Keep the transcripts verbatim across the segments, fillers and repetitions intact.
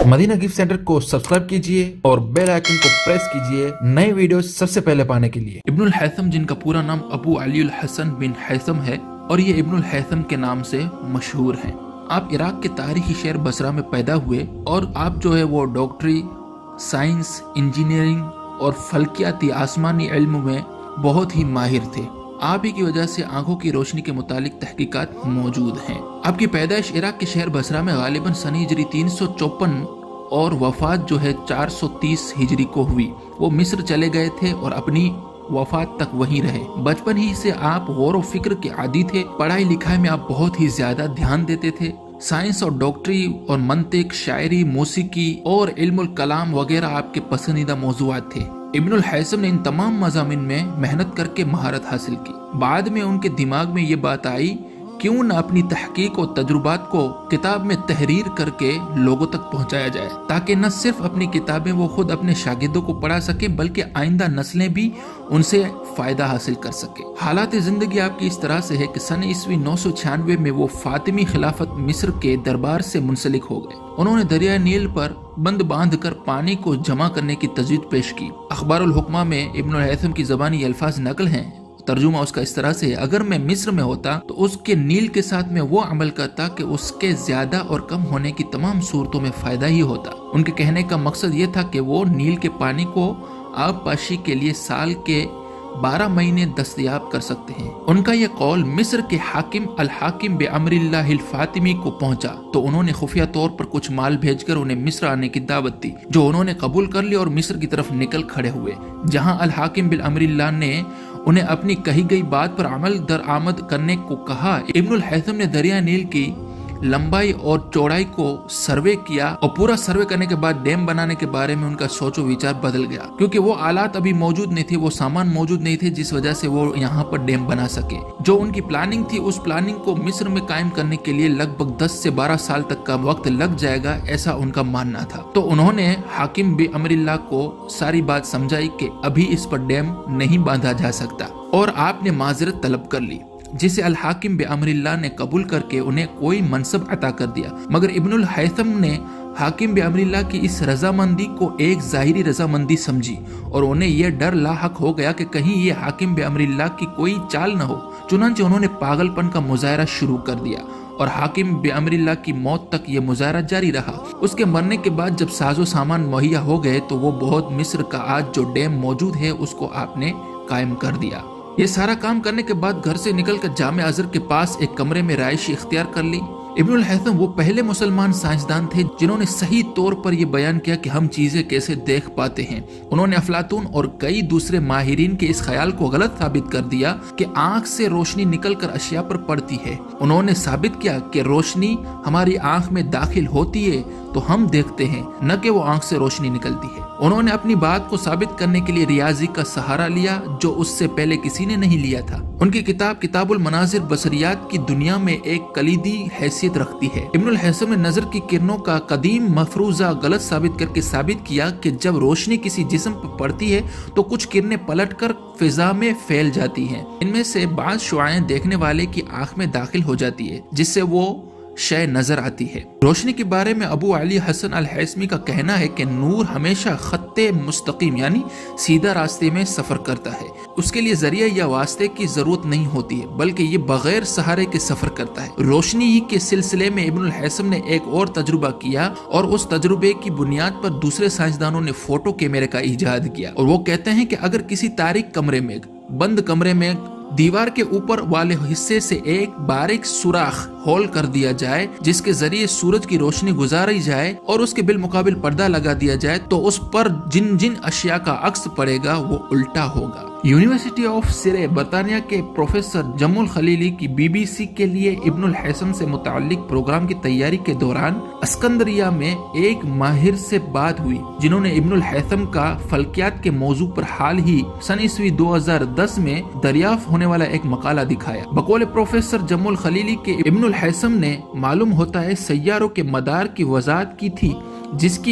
Medina gift centre को subscribe कीजिए और बेल आइकन को प्रेस कीजिए नए वीडियो सबसे पहले पाने के लिए। इब्नुल हैथम, जिनका पूरा नाम अबू अली हसन बिन हैथम है और ये इब्नुल हैथम के नाम से मशहूर हैं। आप इराक के तारीखी शहर बसरा में पैदा हुए और आप जो है वो डॉक्टरी, साइंस, इंजीनियरिंग और फल्कियाती आसमानी इल्म में बहुत ही माहिर थे। आप ही की वजह से आंखों की रोशनी के मुतालिक तहकीकात मौजूद हैं। आपकी पैदाइश इराक के शहर बसरा में गालिबन सन हिजरी तीन सौ चौपन और वफात जो है चार सौ तीस हिजरी को हुई। वो मिस्र चले गए थे और अपनी वफात तक वहीं रहे। बचपन ही से आप गौर व फिक्र के आदी थे। पढ़ाई लिखाई में आप बहुत ही ज्यादा ध्यान देते थे। साइंस और डॉक्टरी और मंतिक, शायरी, मौसीकी और इल्मुल कलाम वगैरह आपके पसंदीदा मौज़ूआत थे। इब्नुल हैथम ने इन तमाम मज़ामिन में मेहनत करके महारत हासिल की। बाद में उनके दिमाग में ये बात आई, क्यों न अपनी तहकीक और तजुर्बात को किताब में तहरीर करके लोगों तक पहुंचाया जाए, ताकि न सिर्फ अपनी किताबें वो खुद अपने शागिर्दों को पढ़ा सके बल्कि आइंदा नस्लें भी उनसे फायदा हासिल कर सके। हालात जिंदगी आपकी इस तरह से है कि सन ईस्वी नौ सौ छियानवे में वो फातिमी खिलाफत मिस्र के दरबार से मुंसलिक हो गए। उन्होंने दरिया नील पर बंद बांध कर पानी को जमा करने की तजवीज़ पेश की। अखबारुल हुक्मा में इब्नुल हैथम की ज़बानी अल्फाज नकल हैं। तर्जुमा उसका इस तरह से है, अगर मैं मिस्र में होता तो उसके नील के साथ में वो अमल करता कि उसके ज्यादा और कम होने की तमाम सूरतों में फायदा ही होता। उनके कहने का मकसद ये था कि वो नील के पानी को आबपाशी के लिए साल के बारह महीने दस्तयाब कर सकते हैं। उनका यह कौल मिस्र के हाकिम अल हाकिम बे अमरिल्लाह फातिमी को पहुंचा तो उन्होंने खुफिया तौर पर कुछ माल भेजकर उन्हें मिस्र आने की दावत दी, जो उन्होंने कबूल कर ली और मिस्र की तरफ निकल खड़े हुए, जहां अल हाकिम बिल अमरिल्लाह ने उन्हें अपनी कही गई बात पर अमल दरआमद करने को कहा। इब्नुल हैथम ने दरिया नील की लंबाई और चौड़ाई को सर्वे किया और पूरा सर्वे करने के बाद डैम बनाने के बारे में उनका सोचो विचार बदल गया, क्योंकि वो आलात अभी मौजूद नहीं थे, वो सामान मौजूद नहीं थे जिस वजह से वो यहाँ पर डैम बना सके। जो उनकी प्लानिंग थी उस प्लानिंग को मिस्र में कायम करने के लिए लगभग दस से बारह साल तक का वक्त लग जाएगा, ऐसा उनका मानना था। तो उन्होंने हाकिम बे अमरिल्लाह को सारी बात समझाई कि अभी इस पर डैम नहीं बांधा जा सकता और आपने माजरत तलब कर ली, जिसे अल हाकिम बे अमरिल्लाह ने कबूल करके उन्हें कोई मनसब अता कर दिया। मगर इब्नुल हैथम ने हाकिम बे अमरिल्लाह की इस रजामंदी को एक जाहिरी रजामंदी समझी और उन्हें यह डर लाहक हो गया कि कहीं ये हाकिम बे अमरिल्लाह की कोई चाल न हो। चुनांचे उन्होंने पागलपन का मुजाहरा शुरू कर दिया और हाकिम बे अमरिल्लाह की मौत तक ये मुजाहरा जारी रहा। उसके मरने के बाद जब साजो सामान मुहैया हो गए तो वो बहुत मिस्र का आज जो डैम मौजूद है उसको आपने कायम कर दिया। ये सारा काम करने के बाद घर से निकलकर जामे अजहर के पास एक कमरे में राइशी इख्तियार कर ली। इब्नुल हैथम वो पहले मुसलमान साइंसदान थे जिन्होंने सही तौर पर यह बयान किया कि हम चीजें कैसे देख पाते हैं। उन्होंने अफलातून और कई दूसरे माहिरीन के इस ख्याल को गलत साबित कर दिया कि आंख से रोशनी निकलकर अशिया पर पड़ती है। उन्होंने साबित किया कि रोशनी हमारी आंख में दाखिल होती है तो हम देखते हैं, न कि वो आंख से रोशनी निकलती है। उन्होंने अपनी बात को साबित करने के लिए रियाजी का सहारा लिया, जो उससे पहले किसी ने नहीं लिया था। उनकी किताब किताबुल मनाजिर बसरियात की दुनिया में एक कलीदी हैसियत रखती है। इब्नुल हैथम ने नजर की किरणों का कदीम मफरूजा गलत साबित करके साबित किया कि जब रोशनी किसी जिस्म पर पड़ती है तो कुछ किरणें पलटकर फिजा में फैल जाती हैं। इनमें से बाज़ शुआएं देखने वाले की आंख में दाखिल हो जाती है, जिससे वो शय नजर आती है। रोशनी के बारे में अबू अली हसन अल हैसमी का कहना है कि नूर हमेशा खत्ते मुस्तकीम यानी सीधा रास्ते में सफर करता है। उसके लिए जरिया या वास्ते की जरूरत नहीं होती है, बल्कि ये बगैर सहारे के सफर करता है। रोशनी ही के सिलसिले में इब्नुल हैथम ने एक और तजुर्बा किया और उस तजुर्बे की बुनियाद पर दूसरे साइंसदानों ने फोटो कैमरे का इजाद किया। और वो कहते हैं कि अगर किसी तारीक कमरे में, बंद कमरे में दीवार के ऊपर वाले हिस्से से एक बारीक सुराख होल कर दिया जाए जिसके जरिए सूरज की रोशनी गुजारी जाए और उसके बिलमुकाबिल पर्दा लगा दिया जाए तो उस पर जिन जिन अशिया का अक्स पड़ेगा वो उल्टा होगा। यूनिवर्सिटी ऑफ सिरे बर्तानिया के प्रोफेसर जमुल खलीली की बीबीसी के लिए इब्नुल हैथम से मुताल्लिक प्रोग्राम की तैयारी के दौरान अस्कंदरिया में एक माहिर से बात हुई, जिन्होंने इब्नुल हैथम का फल्कियात के मौजू पर हाल ही सन ईस्वी दो हजार दस में दरियाफ्त होने वाला एक मकाला दिखाया। बकौल प्रोफेसर जमुल खलीली के इब्नुल हैथम ने मालूम होता है सैयारों के मदार की वजाहत की थी, जिसकी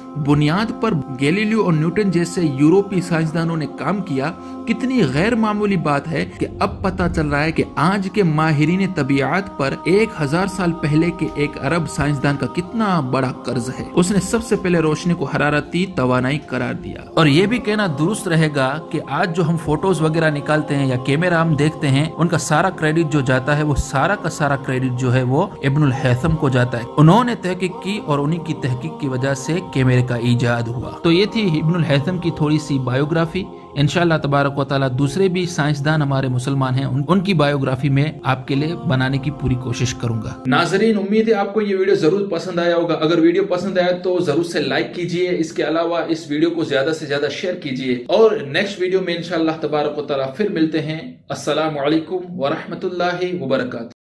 बुनियाद पर गैलीलियो और न्यूटन जैसे यूरोपीय साइंसदानों ने काम किया, कितनी गैर मामूली बात है कि अब पता चल रहा है कि आज के माहिरीन तबीयत पर एक हजार साल पहले के एक अरब साइंसदान का कितना बड़ा कर्ज है। उसने सबसे पहले रोशनी को हरारती तवानाई करार दिया। और ये भी कहना दुरुस्त रहेगा कि आज जो हम फोटोज वगैरह निकालते हैं या कैमरा हम देखते हैं, उनका सारा क्रेडिट जो जाता है वो सारा का सारा क्रेडिट जो है वो इब्नुल हैथम को जाता है। उन्होंने तहकीक की और उन्हीं की तहकीक की वजह से कैमरे का इजाद हुआ। तो ये थी इब्नुल हैथम की थोड़ी सी बायोग्राफी। इंशाअल्लाह तबारक व तआला दूसरे भी साइंसदान हमारे मुसलमान हैं, उन, उनकी बायोग्राफी में आपके लिए बनाने की पूरी कोशिश करूंगा। नाजरीन, उम्मीद है आपको ये वीडियो जरूर पसंद आया होगा। अगर वीडियो पसंद आया तो जरूर से लाइक कीजिए। इसके अलावा इस वीडियो को ज्यादा से ज्यादा शेयर कीजिए और नेक्स्ट वीडियो में इंशाअल्लाह तबारक व तआला फिर मिलते हैं। अस्सलामु अलैकुम व रहमतुल्लाहि व बरकातहू।